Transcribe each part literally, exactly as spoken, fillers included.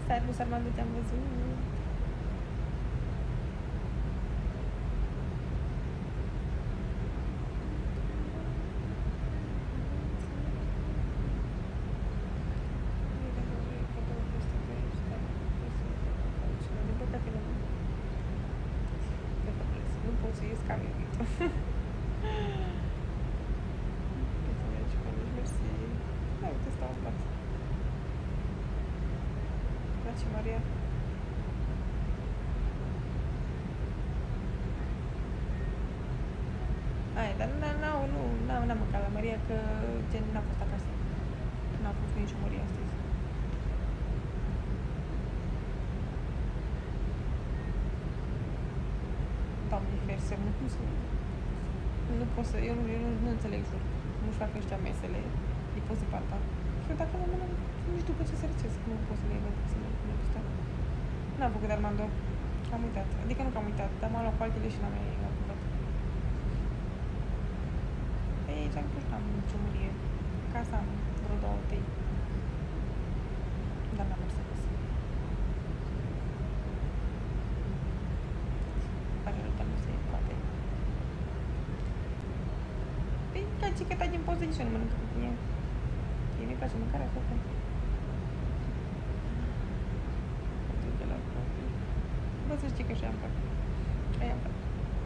Servus, Armando, te-am văzut. Nu pot să ies ca iubitul. Da, uite, stau în față. Place Maria. Ai, dar n-au, nu, n-am mâncat la Maria, că gen n-a fost acasă. N-a fost nicio Maria astăzi. Doamne, fersă, nu cum să... Nu pot să... Eu nu, eu nu, nu înțeleg jur. Nu-și fac ăștia mesele. E pot să parta. Eu dacă nu mănânc, nici după ce se răcesc, nu pot să le văd, să le pun pe stau. N-am făcut Armando. Am uitat. Adică nu că am uitat, dar m-am luat cu altele și n-am mai apucat. Ei, aici am că am nicio murie. Casa am vreo două, trei. Dar n-am mers acasă. Pare rău, dar nu se poate. Păi, ca cicheta din poză nici eu nu mănâncă cu tine. Ei nu-i place mâncarea sau cum? Bă, să știi că și-am fac. Aia-mi fac.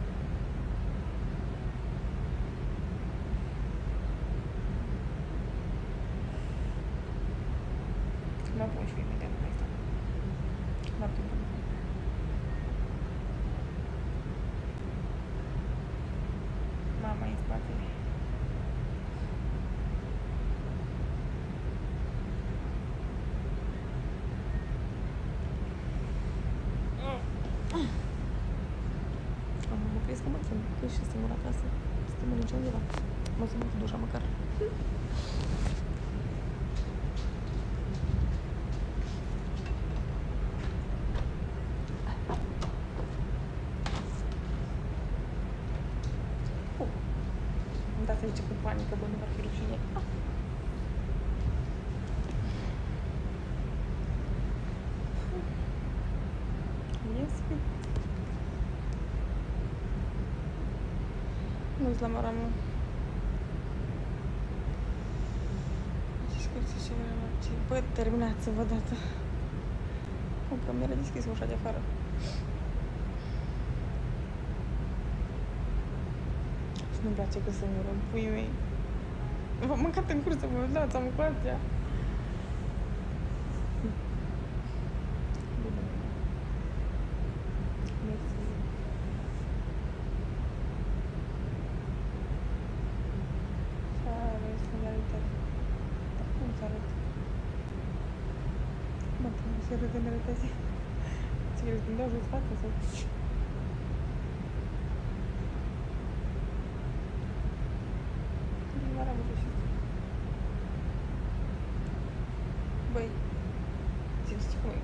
Mă pun și eu imediat, nu mai stau. Noapte bună. Mama e în spate. Crezi că mă chem, că ești singur acasă, să te mănânci undeva. Mă să mă cu dușa măcar. Uh. Îmi dați aici cu panică, bă, nu va fi rușine. Ah. Yes, nu-ți la maramă. Bă, terminați-vă odată. Că mi-era deschis ușa de afară. Și nu-mi place că să mi rog puii mei. V-am mâncat în cursă, mă dați, am mâncat ea. Ce râde ne rătăzi? Ce crezi, când dau jos față sau? Nu m-ar am reușit. Băi, știi cum e?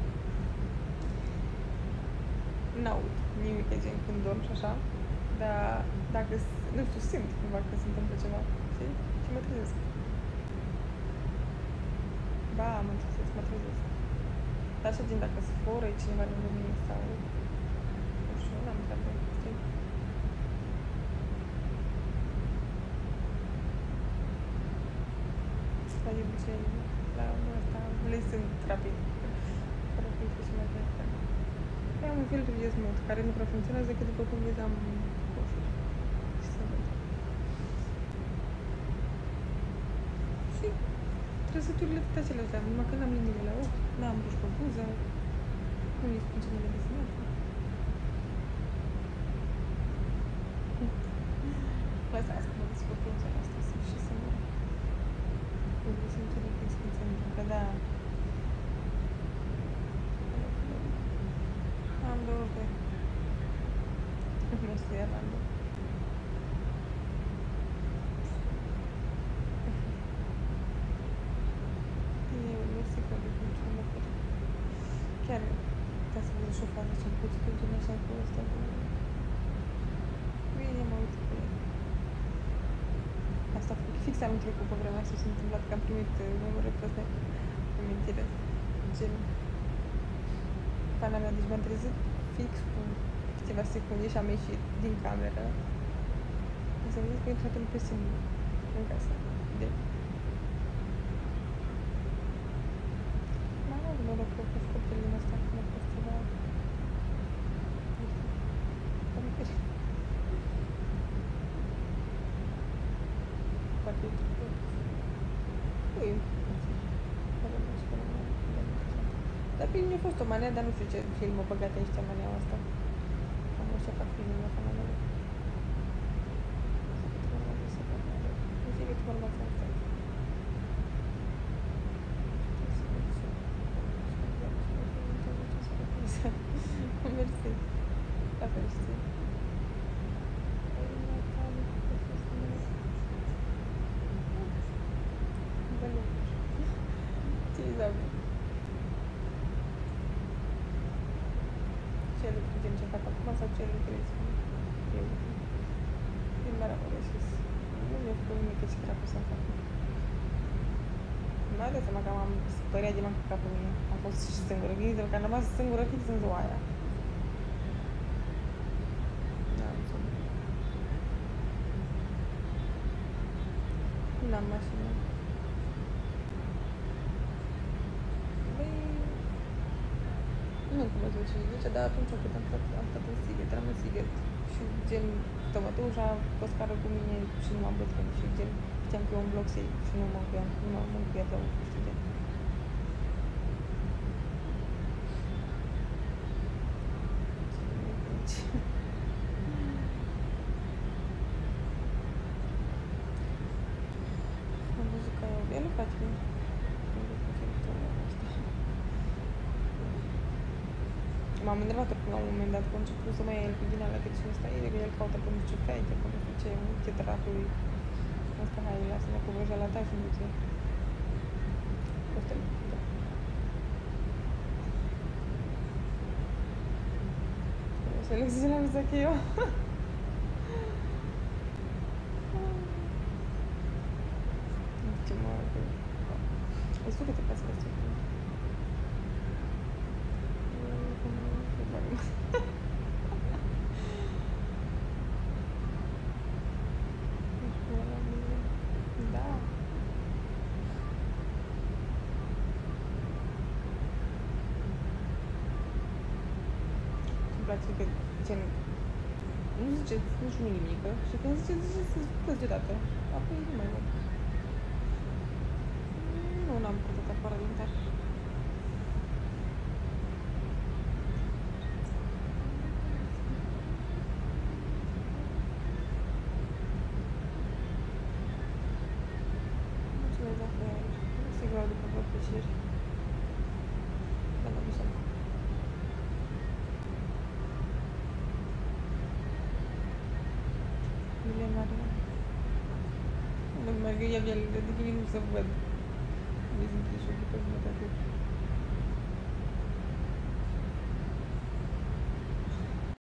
N-aud nimic gen când dorm și așa, dar dacă, nu știu, simt cumva că se întâmplă ceva, știi? Și mă trezesc. Ba, mă trezesc, mă trezesc. Dar așa gen dacă se foră cineva lângă mine sau... Nu știu, n-am treabă, știi? Dar de obicei, la ăsta, le sunt rapid. Fără filtru și mai departe. Eu am un filtru Yes Mode, care nu prea funcționează decât după cum vedeam coșuri. Și să văd. Și trăsăturile toate acelea astea, numai că n-am liniile la ochi, n-am ruși pe buză, nu îi spun ce nu le desenat. Lăsați că mă descurc în zona asta și să mă... Nu sunt ce de când se întâmplă, da. Am două pe... Nu știu, am două. Chiar, ca să văd și o fază ce-mi puțin pe gen așa cu ăsta cu... Bine, mă uit pe el. Asta fix am trecut pe vremea asta, s-a întâmplat că am primit numărul pe ăsta în mintire. Gen... pana mea, deci m-am trezit fix cu câteva secunde și am ieșit din cameră. O să vedeți că e intrat în pe singur în casă. De... N-am avut noroc că cu copilul din ăsta, cum a fost ceva... Nu știu, păricări. Foarte trupă. Ui, dar pe mine a fost o mania, dar nu știu ce film a băgat aici mania asta. Am nu știu ce fac filmul la fana mea. Nu știu că tu mă asta. Mersi. La fel știi. Ce Izabel? Ce lucruri din ce fac acum sau ce lucrezi eu? Din Maramureșis. Nu mi-a făcut nimic ce dracu să-mi fac. Nu mai dai seama că am spăriat de m-am căcat pe mine. Am fost și singură. Gândiți-vă că am rămas singură fix în ziua aia. Da, nu sunt. N-am mașină. Băi... Nu cum o zice cine zice, dar atunci când am stat, am stat în Sighet, eram în Sighet și gen tămătușa pe scară cu mine și nu m-am bătut și gen știam că e un bloc safe și nu mă încuiam, nu m-am încuiat la ușă, știi gen. Am văzut că el nu face bine. M-am enervat oricum la un moment dat, că a început să mai ia el cu din alea, că cine stă el, că el caută pe nu știu feite, pe nu știu ce, ce dracului. Asta, hai, lasă-mă cu vrăjeala ta și nu ce. Asta-l, da. O să le zic la miză că eu. Nu știu ce mă... O să te pasă că ți-o. Da. Îmi place că gen, nu ziceți nici nu nimică și când ziceți, ziceți să plăți deodată. Apoi nu mai văd. Nu, n-am purtat afară din tar. Sigur, după vreo plăceri. Dar nu știu. Iulia Maria. Nu mai că el, el, de când nu se văd. Mi-e zis că și-o după jumătate.